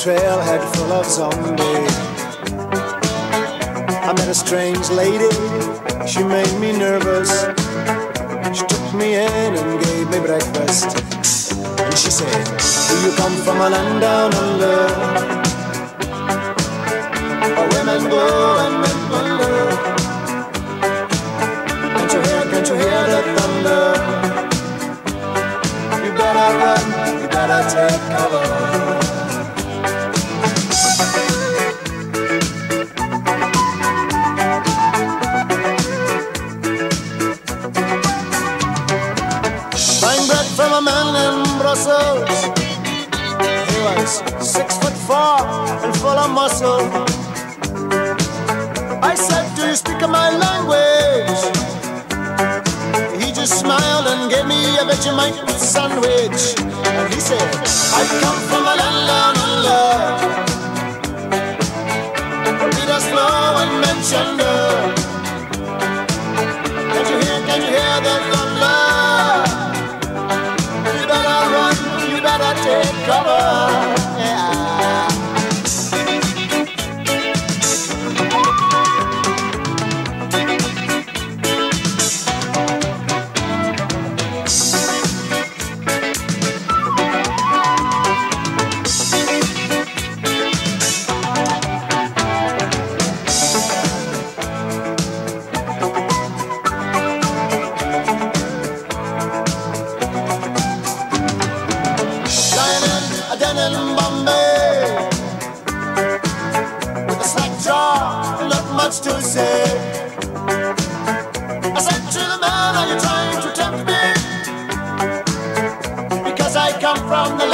trailhead full of zombies. I met a strange lady, she made me nervous. She took me in and gave me breakfast. And she said, do you come from a land down under, where women go and men wonder? Can't you hear the thunder? You better run, you better take cover. From a man in Brussels, he was 6'4" and full of muscle. I said, do you speak my language? He just smiled and gave me a Vegemite sandwich. And he said, I come from a land down under, where Peter's flow and Manchester. Can't you hear the thunder? Take cover, yeah. To say, I said to the man, are you trying to tempt me? Because I come from the land